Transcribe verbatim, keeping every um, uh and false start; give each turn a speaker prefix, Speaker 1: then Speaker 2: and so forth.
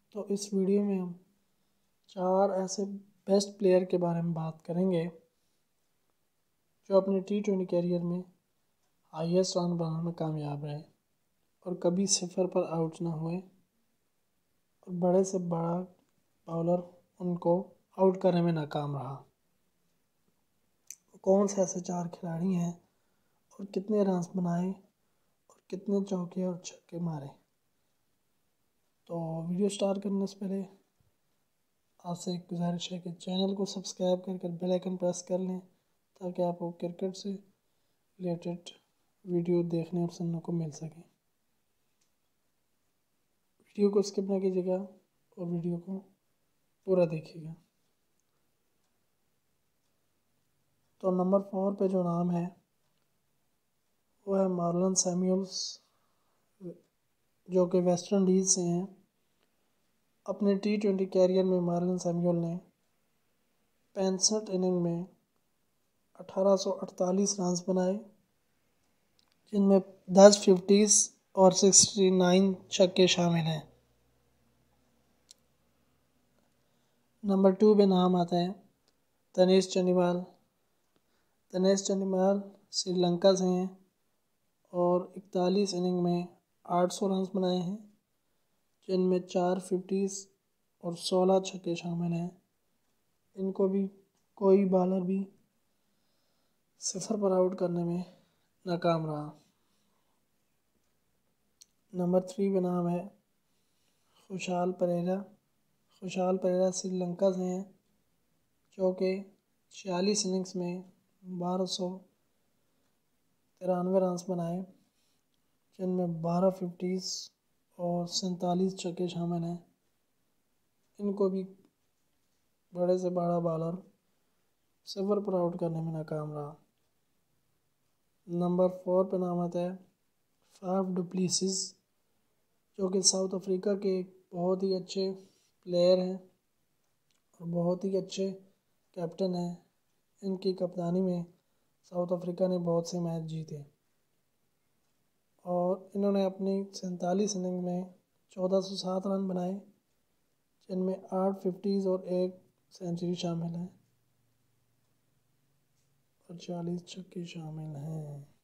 Speaker 1: तो इस वीडियो में हम चार ऐसे बेस्ट प्लेयर के बारे में बात करेंगे जो अपने टी ट्वेंटी कैरियर में हाईएस्ट रन बनाने में कामयाब रहे और कभी सिफर पर आउट ना हुए और बड़े से बड़ा बॉलर उनको आउट करने में नाकाम रहा। कौन से ऐसे चार खिलाड़ी हैं और कितने रन्स बनाए और कितने चौके और छक्के मारे। तो वीडियो स्टार्ट करने से पहले आपसे एक गुजारिश है कि चैनल को सब्सक्राइब करके बेल आइकन प्रेस कर लें ताकि आपको क्रिकेट से रिलेटेड वीडियो देखने और सुनने को मिल सके। वीडियो को स्किप ना कीजिएगा और वीडियो को पूरा देखिएगा। तो नंबर फोर पे जो नाम है वो है मार्लन सैमुअल्स, जो कि वेस्ट इंडीज़ से हैं। अपने टी ट्वेंटी कैरियर में मार्लन सैमुअल ने पैंसठ इनिंग में अठारह सौ अड़तालीस रन बनाए, जिनमें दस फिफ्टीज और सिक्सटी नाइन छक्के शामिल हैं। नंबर टू पे नाम आता है दिनेश चंडीमाल। दिनेश चंडीमाल श्रीलंका से हैं और इकतालीस इनिंग में आठ सौ रन बनाए हैं, जिनमें चार फिफ्टीज और सोलह छक्के शामिल हैं। इनको भी कोई बॉलर भी सिफर पर आउट करने में नाकाम रहा। नंबर थ्री पे नाम है खुशाल परेरा। खुशाल परेरा श्रीलंका से हैं, जो कि छियालीस इनिंग्स में बारह सौ तिरानवे रन बनाए, जिनमें बारह फिफ्टीज और सैंतालीस छक्के शामिल हैं। इनको भी बड़े से बड़ा बॉलर सिफर पर आउट करने में नाकाम रहा। नंबर फोर पे नाम आता है फाफ डु प्लेसिस, जो कि साउथ अफ्रीका के एक बहुत ही अच्छे प्लेयर हैं और बहुत ही अच्छे कैप्टन हैं। इनकी कप्तानी में साउथ अफ्रीका ने बहुत से मैच जीते और इन्होंने अपनी सैंतालीस इनिंग में चौदह सौ सात रन बनाए, जिनमें आठ फिफ्टीज़ और एक सेंचुरी शामिल है और चालीस छक्के शामिल हैं।